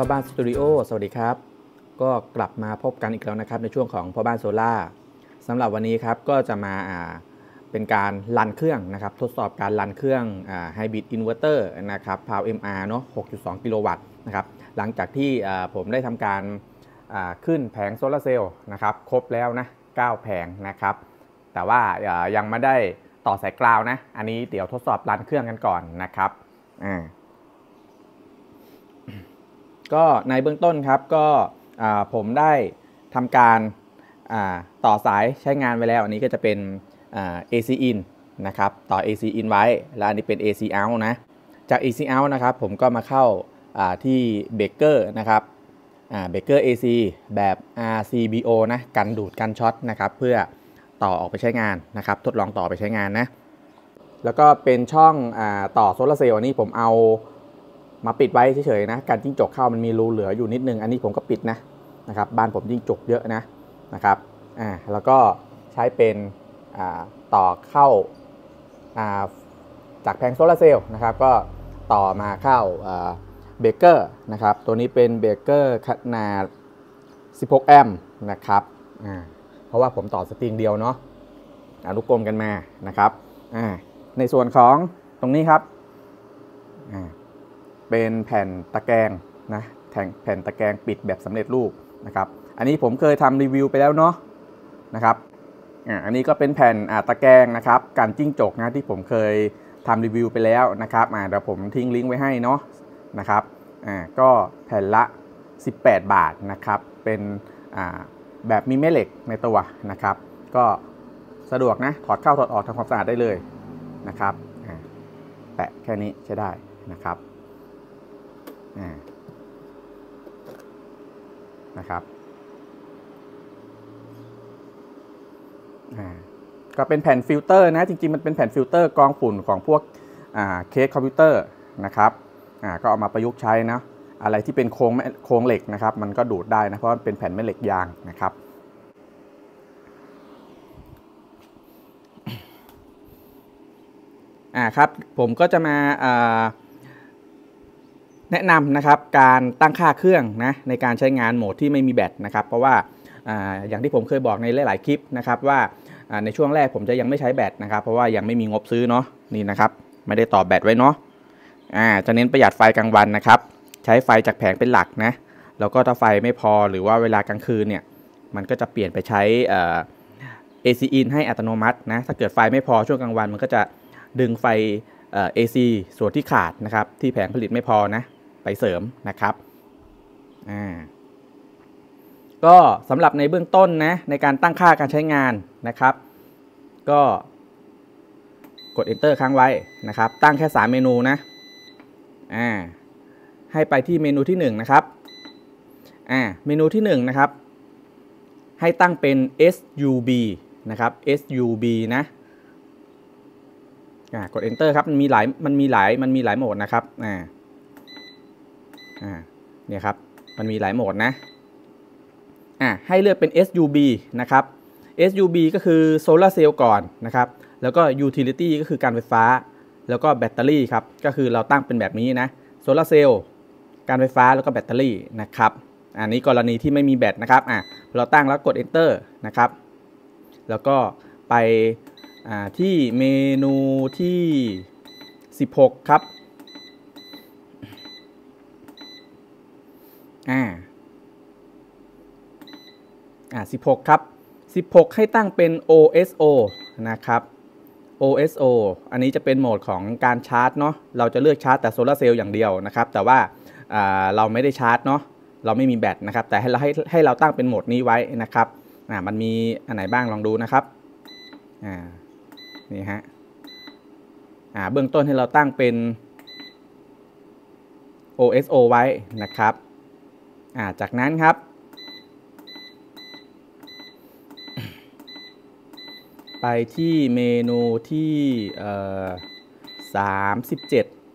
อบ้านสตูดิโอสวัสดีครับก็กลับมาพบกันอีกแล้วนะครับในช่วงของพ่อบ้านโซล่าสำหรับวันนี้ครับก็จะมาเป็นการรันเครื่องนะครับทดสอบการรันเครื่องไฮบริดอินเวอร์เตอร์นะครับพาว MR เนาะ 6.2 กิโลวัตต์นะครับหลังจากที่ผมได้ทำการขึ้นแผงโซลาร์เซลล์นะครับครบแล้วนะ9แผงนะครับแต่ว่ายังไม่ได้ต่อสายกราวนะอันนี้เดี๋ยวทดสอบรันเครื่องกันก่อนนะครับก็ในเบื้องต้นครับก็ผมได้ทำการต่อสายใช้งานไว้แล้วอันนี้ก็จะเป็น AC in นะครับต่อ AC in ไว้แล้วอันนี้เป็น AC out นะจาก AC out นะครับผมก็มาเข้าที่เบรกเกอร์นะครับเบรกเกอร์ AC แบบ RCBO นะกันดูดกันช็อตนะครับเพื่อต่อออกไปใช้งานนะครับทดลองต่อไปใช้งานนะแล้วก็เป็นช่องต่อโซลาร์เซลล์อันนี้ผมเอามาปิดไว้เฉยๆนะการจิ้งจกเข้ามันมีรูเหลืออยู่นิดนึงอันนี้ผมก็ปิดนะครับบ้านผมจิ้งจกเยอะนะครับแล้วก็ใช้เป็นต่อเข้าจากแผงโซลาร์เซลล์นะครับก็ต่อมาเข้าเบรกเกอร์นะครับตัวนี้เป็นเบรกเกอร์ขนาด16 แอมป์นะครับเพราะว่าผมต่อสตริงเดียวเนาะลูกกลมกันมานะครับในส่วนของตรงนี้ครับเป็นแผ่นตะแกรงนะแผ่นตะแกรงปิดแบบสำเร็จรูปนะครับอันนี้ผมเคยทำรีวิวไปแล้วเนาะนะครับอันนี้ก็เป็นแผ่นตะแกรงนะครับกันจิ้งจกนะที่ผมเคยทำรีวิวไปแล้วนะครับเดี๋ยวผมทิ้งลิงก์ไว้ให้เนาะนะครับก็แผ่นละ18 บาทนะครับเป็นแบบมีแม่เหล็กในตัวนะครับก็สะดวกนะถอดเข้าถอดออกทำความสะอาดได้เลยนะครับแปะแค่นี้ใช้ได้นะครับก็เป็นแผ่นฟิลเตอร์นะจริงๆมันเป็นแผ่นฟิลเตอร์กรองฝุ่นของพวกเคสคอมพิวเตอร์นะครับก็เอามาประยุกต์ใช้นะอะไรที่เป็นโครงเหล็กนะครับมันก็ดูดได้นะเพราะมันเป็นแผ่นแม่เหล็กยางนะครับครับผมก็จะมาแนะนำนะครับการตั้งค่าเครื่องนะในการใช้งานโหมดที่ไม่มีแบตนะครับเพราะว่าอย่างที่ผมเคยบอกในหลายๆคลิปนะครับว่าในช่วงแรกผมจะยังไม่ใช้แบตนะครับเพราะว่ายังไม่มีงบซื้อเนาะนี่นะครับไม่ได้ต่อแบตไว้เนาะจะเน้นประหยัดไฟกลางวันนะครับใช้ไฟจากแผงเป็นหลักนะแล้วก็ถ้าไฟไม่พอหรือว่าเวลากลางคืนเนี่ยมันก็จะเปลี่ยนไปใช้AC in ให้อัตโนมัตินะถ้าเกิดไฟไม่พอช่วงกลางวันมันก็จะดึงไฟAC ส่วนที่ขาดนะครับที่แผงผลิตไม่พอนะไปเสริมนะครับก็สำหรับในเบื้องต้นนะในการตั้งค่าการใช้งานนะครับก็กด Enter ค้างไว้นะครับตั้งแค่3เมนูนะให้ไปที่เมนูที่1นะครับเมนูที่1นะครับให้ตั้งเป็น SUB นะครับ SUB นะกด Enter ครับมันมีหลายโหมดนะครับเนี่ยครับมันมีหลายโหมดนะให้เลือกเป็น SUB นะครับ SUB ก็คือโซลาร์เซลล์ก่อนนะครับแล้วก็ Utility ก็คือการไฟฟ้าแล้วก็แบตเตอรี่ครับก็คือเราตั้งเป็นแบบนี้นะโซลาร์เซลล์การไฟฟ้าแล้วก็แบตเตอรี่นะครับอันนี้กรณีที่ไม่มีแบตนะครับเราตั้งแล้วกด Enter นะครับแล้วก็ไปที่เมนูที่16ครับ16ครับ16ให้ตั้งเป็น OSO นะครับ OSO อันนี้จะเป็นโหมดของการชาร์จเนาะเราจะเลือกชาร์จแต่โซลาร์เซลล์อย่างเดียวนะครับแต่ว่าเราไม่ได้ชาร์จเนาะเราไม่มีแบตนะครับแต่ให้เราตั้งเป็นโหมดนี้ไว้นะครับมันมีอันไหนบ้างลองดูนะครับนี่ฮะเบื้องต้นให้เราตั้งเป็น OSO ไว้นะครับจากนั้นครับไปที่เมนูที่37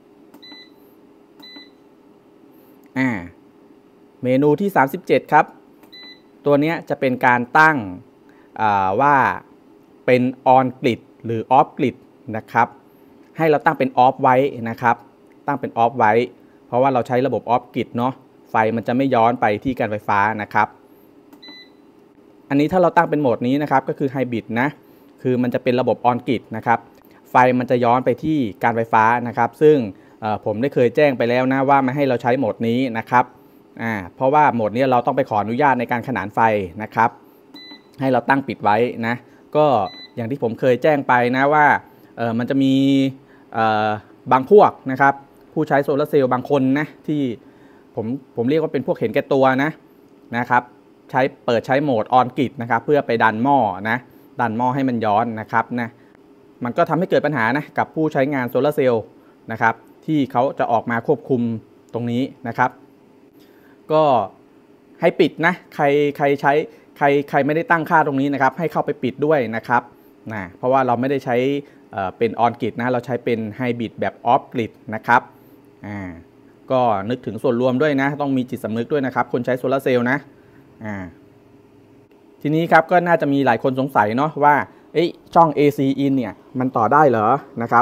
เมนูที่37ครับตัวนี้จะเป็นการตั้งว่าเป็น on grid หรือ off grid นะครับให้เราตั้งเป็น off ไว้นะครับตั้งเป็น off ไว้เพราะว่าเราใช้ระบบ off grid เนาะไฟมันจะไม่ย้อนไปที่การไฟฟ้านะครับอันนี้ถ้าเราตั้งเป็นโหมดนี้นะครับก็คือไฮบริดนะคือมันจะเป็นระบบออนกริดนะครับไฟมันจะย้อนไปที่การไฟฟ้านะครับซึ่งผมได้เคยแจ้งไปแล้วนะว่าไม่ให้เราใช้โหมดนี้นะครับเพราะว่าโหมดนี้เราต้องไปขออนุญาตในการขนานไฟนะครับให้เราตั้งปิดไว้นะก็อย่างที่ผมเคยแจ้งไปนะว่ามันจะมีบางพวกนะครับผู้ใช้โซลาร์เซลล์บางคนนะที่ผมเรียกว่าเป็นพวกเห็นแก่ตัวนะครับเปิดใช้โหมดออนกริดนะครับเพื่อไปดันหม้อดันหม้อให้มันย้อนนะครับมันก็ทำให้เกิดปัญหานะกับผู้ใช้งานโซลาร์เซลล์นะครับที่เขาจะออกมาควบคุมตรงนี้นะครับก็ให้ปิดนะใครไม่ได้ตั้งค่าตรงนี้นะครับให้เข้าไปปิดด้วยนะครับเพราะว่าเราไม่ได้ใช้เป็นออนกริดนะเราใช้เป็นไฮบริดแบบออฟกริดนะครับก็นึกถึงส่วนรวมด้วยนะต้องมีจิตสำนึกด้วยนะครับคนใช้โซลาร์เซลล์นะทีนี้ครับก็น่าจะมีหลายคนสงสัยเนาะว่าช่อง AC in เนี่ยมันต่อได้เหรอนะครับ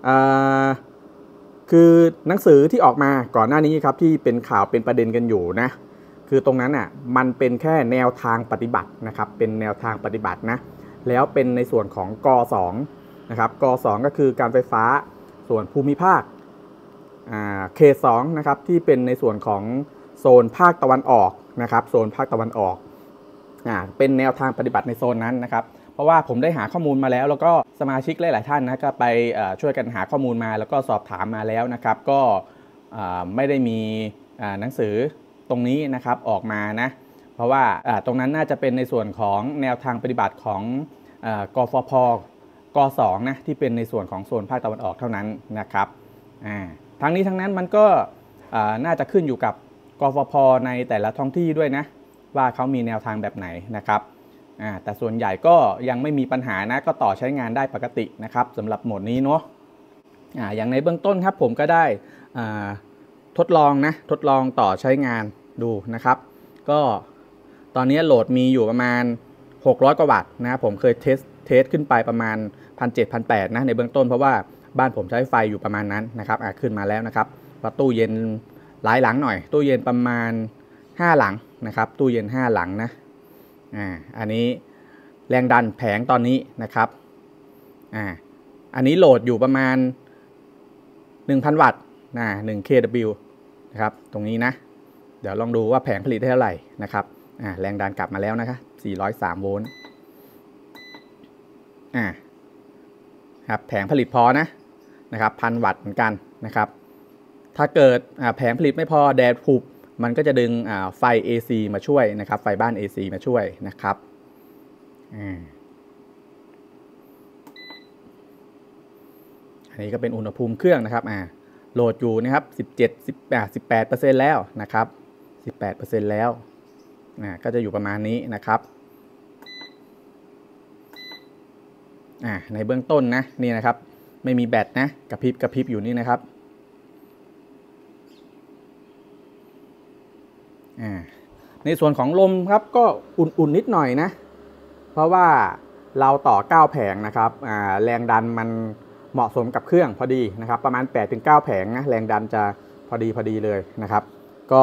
คือหนังสือที่ออกมาก่อนหน้านี้ครับที่เป็นข่าวเป็นประเด็นกันอยู่นะคือตรงนั้นมันเป็นแค่แนวทางปฏิบัตินะครับเป็นแนวทางปฏิบัตินะแล้วเป็นในส่วนของก2นะครับก2ก็คือการไฟฟ้าส่วนภูมิภาคเขต2นะครับที่เป็นในส่วนของโซนภาคตะวันออกนะครับโซนภาคตะวันออกเป็นแนวทางปฏิบัติในโซนนั้นนะครับเพราะว่าผมได้หาข้อมูลมาแล้วก็สมาชิกหลายๆท่านนะก็ไปช่วยกันหาข้อมูลมาแล้วก็สอบถามมาแล้วนะครับก็ไม่ได้มีหนังสือตรงนี้นะครับออกมานะเพราะว่าตรงนั้นน่าจะเป็นในส่วนของแนวทางปฏิบัติของกฟผก2นะที่เป็นในส่วนของโซนภาคตะวันออกเท่านั้นนะครับทั้งนี้ทั้งนั้นมันก็น่าจะขึ้นอยู่กับกฟผในแต่ละท้องที่ด้วยนะว่าเขามีแนวทางแบบไหนนะครับแต่ส่วนใหญ่ก็ยังไม่มีปัญหานะก็ต่อใช้งานได้ปกตินะครับสำหรับโหมดนี้เนาะอย่างในเบื้องต้นครับผมก็ได้ทดลองต่อใช้งานดูนะครับก็ตอนนี้โหลดมีอยู่ประมาณ600กว่าวัตต์นะผมเคยเทสขึ้นไปประมาณ 1,700-1,800 นะในเบื้องต้นเพราะว่าบ้านผมใช้ไฟอยู่ประมาณนั้นนะครับขึ้นมาแล้วนะครับตู้เย็นหลายหลังหน่อยตู้เย็นประมาณ5หลังนะครับตู้เย็น5หลังนะอันนี้แรงดันแผงตอนนี้นะครับอันนี้โหลดอยู่ประมาณ 1,000 วัตต์1 kW นะครับตรงนี้นะเดี๋ยวลองดูว่าแผงผลิตได้เท่าไหร่นะครับแรงดันกลับมาแล้วนะครับ403 โวลต์ครับแผงผลิตพอนะครับ 1,000 วัตต์เหมือนกันนะครับถ้าเกิดแผงผลิตไม่พอแดดผุบมันก็จะดึงไฟ AC มาช่วยนะครับไฟบ้าน AC มาช่วยนะครับอันนี้ก็เป็นอุณหภูมิเครื่องนะครับโหลดอยู่นะครับ18% แล้วนะครับ18% แล้วก็จะอยู่ประมาณนี้นะครับในเบื้องต้นนะนี่นะครับไม่มีแบตนะกระพริบอยู่นี่นะครับในส่วนของลมครับก็อุ่นนิดหน่อยนะเพราะว่าเราต่อ9แผงนะครับแรงดันมันเหมาะสมกับเครื่องพอดีนะครับประมาณ 8-9 แผงนะแรงดันจะพอดีเลยนะครับก็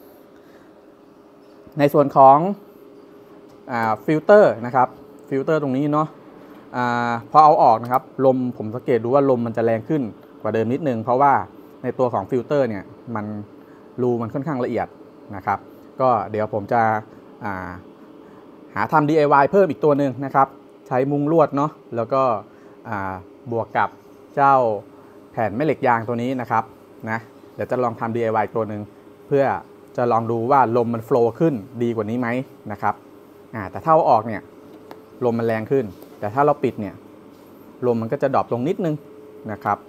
ในส่วนของฟิลเตอร์นะครับฟิลเตอร์ตรงนี้เนาะพอเอาออกนะครับลมผมสังเกตดูว่าลมมันจะแรงขึ้นกว่าเดิมนิดนึงเพราะว่าในตัวของฟิลเตอร์เนี่ยรูมันค่อนข้างละเอียดนะครับก็เดี๋ยวผมจะหาทำ DIY เพิ่มอีกตัวหนึ่งนะครับใช้มุ้งลวดเนาะแล้วก็บวกกับเจ้าแผ่นแม่เหล็กยางตัวนี้นะครับเดี๋ยวจะลองทำ DIY ตัวหนึ่งเพื่อจะลองดูว่าลมมันโฟลว์ขึ้นดีกว่านี้ไหมนะครับแต่ถ้าเอาออกเนี่ยลมมันแรงขึ้นแต่ถ้าเราปิดเนี่ยลมมันก็จะดรอปลงนิดนึงนะครับ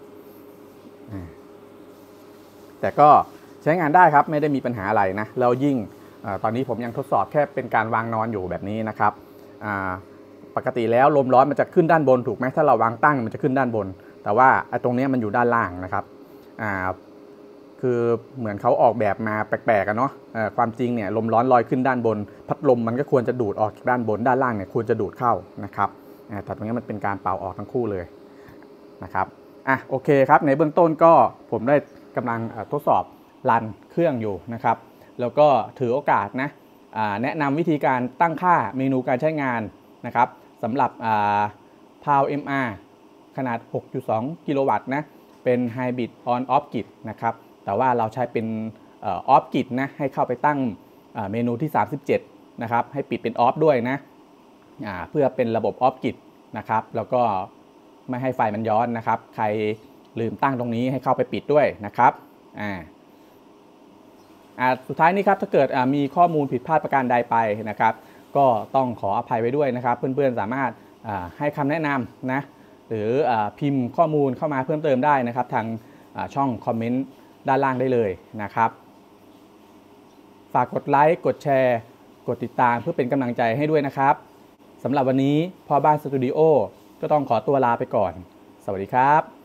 แต่ก็ใช้งานได้ครับไม่ได้มีปัญหาอะไรนะแล้วยิ่งตอนนี้ผมยังทดสอบแค่เป็นการวางนอนอยู่แบบนี้นะครับปกติแล้วลมร้อนมันจะขึ้นด้านบนถูกไหมถ้าเราวางตั้งมันจะขึ้นด้านบนแต่ว่าตรงนี้มันอยู่ด้านล่างนะครับคือเหมือนเขาออกแบบมาแปลกๆกันเนาะความจริงเนี่ยลมร้อนลอยขึ้นด้านบนพัดลมมันก็ควรจะดูดออกจากด้านบนด้านล่างเนี่ยควรจะดูดเข้านะครับแต่ตรงนี้มันเป็นการเป่าออกทั้งคู่เลยนะครับโอเคครับในเบื้องต้นก็ผมได้กำลังทดสอบรันเครื่องอยู่นะครับแล้วก็ถือโอกาสนะแนะนำวิธีการตั้งค่าเมนูการใช้งานนะครับสำหรับPAL MR ขนาด 6.2 กิโลวัตต์นะเป็น Hybrid On Off Grid นะครับแต่ว่าเราใช้เป็นOff Grid นะให้เข้าไปตั้งเมนูที่ 37 นะครับให้ปิดเป็น Off ด้วยนะเพื่อเป็นระบบ Off Grid นะครับแล้วก็ไม่ให้ไฟมันย้อนนะครับใครลืมตั้งตรงนี้ให้เข้าไปปิดด้วยนะครับสุดท้ายนี้ครับถ้าเกิดมีข้อมูลผิดพลาดประการใดไปนะครับก็ต้องขออภัยไว้ด้วยนะครับเพื่อนๆสามารถให้คำแนะนำนะหรือพิมพ์ข้อมูลเข้ามาเพิ่มเติมได้นะครับทางช่องคอมเมนต์ด้านล่างได้เลยนะครับฝากกดไลค์กดแชร์กดติดตามเพื่อเป็นกำลังใจให้ด้วยนะครับสำหรับวันนี้พ่อบ้านสตูดิโอก็ต้องขอตัวลาไปก่อนสวัสดีครับ